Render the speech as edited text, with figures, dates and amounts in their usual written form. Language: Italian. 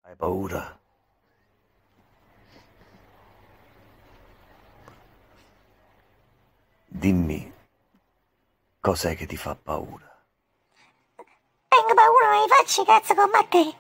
Hai paura? Dimmi, cos'è che ti fa paura? Tengo paura, non mi faccio cazzo con te.